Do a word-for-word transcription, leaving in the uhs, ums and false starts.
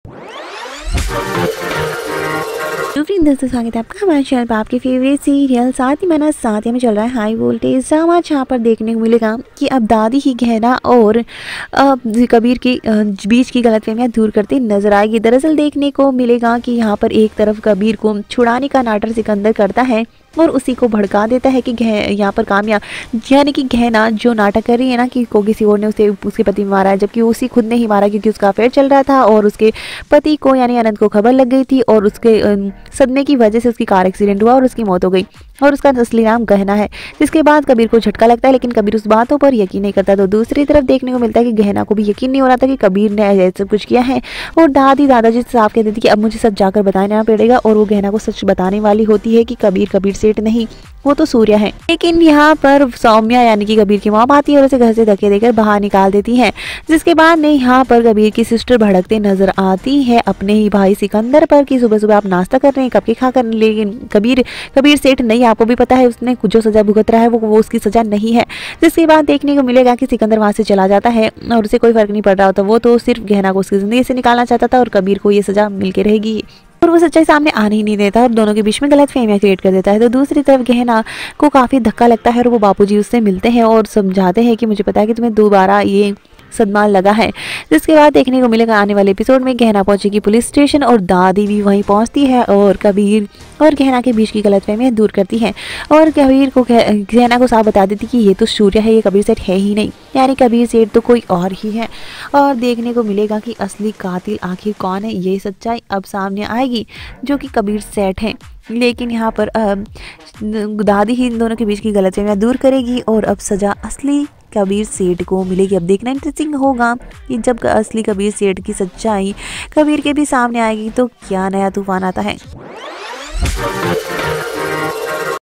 तो फ्रेंड्स दोस्तों, स्वागत है आपका हमारे चैनल पर। आपके फेवरेट सीरियल साथी मना साथी में चल रहा है हाई वोल्टेज ड्रामा, जहाँ पर देखने को मिलेगा कि अब दादी ही गहना और कबीर की बीच की गलतफहमियां दूर करती नजर आएगी। दरअसल देखने को मिलेगा कि यहाँ पर एक तरफ कबीर को छुड़ाने का नाटक सिकंदर करता है और उसी को भड़का देता है कि यहाँ पर कामया यानी कि गहना जो नाटक कर रही है ना कि को किसी और ने उसे उसके पति में मारा है, जबकि उसी खुद ने ही मारा क्योंकि उसका अफेयर चल रहा था और उसके पति को यानी अनंत को खबर लग गई थी और उसके सदमे की वजह से उसकी कार एक्सीडेंट हुआ और उसकी मौत हो गई और उसका असली नाम गहना है। जिसके बाद कबीर को झटका लगता है, लेकिन कबीर उस बातों पर यकीन नहीं करता। तो दूसरी तरफ देखने को मिलता है कि गहना को भी यकीन नहीं हो रहा था कि कबीर ने ऐसा कुछ किया है और दादी दादाजी से साफ कह देती कि अब मुझे सच जाकर बताना पड़ेगा और वो गहना को सच बताने वाली होती है कि कबीर कबीर सेठ नहीं, वो तो सूर्या है। लेकिन यहाँ पर सौम्या यानी कि कबीर की मॉम आती है और उसे घर से धक्के देकर बाहर निकाल देती है। जिसके बाद ने यहाँ पर कबीर की सिस्टर भड़कते नजर आती है अपने ही भाई सिकंदर पर कि सुबह सुबह आप नाश्ता कर रहे हैं, कब के खा कर, लेकिन कबीर कबीर सेठ नहीं, आपको भी पता है उसने जो सजा भुगत रहा है वो वो उसकी सजा नहीं है। जिसके बाद देखने को मिलेगा कि सिकंदर वहां से चला जाता है और उसे कोई फर्क नहीं पड़ रहा होता, वो तो सिर्फ गहना को उसकी जिंदगी से निकालना चाहता था और कबीर को ये सजा मिलके रहेगी और वो सच्चाई सामने आने ही नहीं देता और दोनों के बीच में गलत फहमियां क्रिएट कर देता है। तो दूसरी तरफ गहना को काफ़ी धक्का लगता है और वो बापूजी उससे मिलते हैं और समझाते हैं कि मुझे पता है कि तुम्हें दोबारा ये सदमा लगा है। जिसके बाद देखने को मिलेगा आने वाले एपिसोड में गहना पहुंचेगी पुलिस स्टेशन और दादी भी वहीं पहुंचती है और कबीर और गहना के बीच की गलतफहमियां दूर करती है और कबीर को गहना को साफ बता देती कि ये तो सूर्या है, ये कबीर सेठ है ही नहीं, यानी कबीर सेठ तो कोई और ही है। और देखने को मिलेगा कि असली कातिल आखिर कौन है, ये सच्चाई अब सामने आएगी जो कि कबीर सेठ है। लेकिन यहाँ पर दादी ही इन दोनों के बीच की गलतफहमियां दूर करेगी और अब सजा असली कबीर सेठ को मिलेगी। अब देखना इंटरेस्टिंग होगा कि जब असली कबीर सेठ की सच्चाई कबीर के भी सामने आएगी तो क्या नया तूफान आता है।